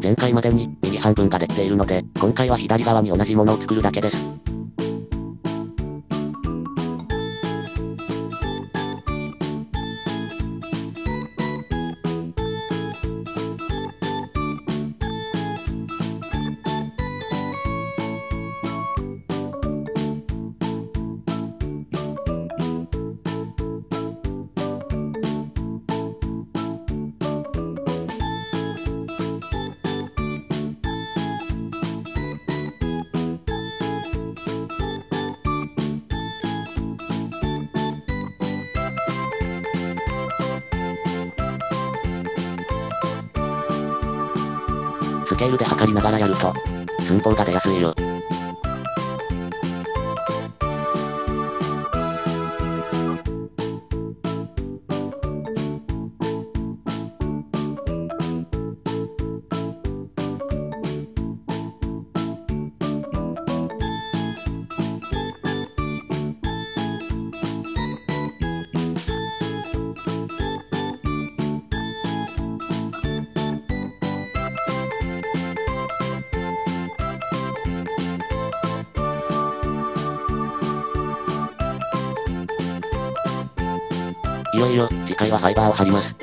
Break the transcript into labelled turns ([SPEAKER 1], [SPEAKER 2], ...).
[SPEAKER 1] 前回までに右半分ができているので、今回は左側に同じものを作るだけです。スケールで測りながらやると、寸法が出やすいよ。いよいよ、次回はファイバーを貼ります。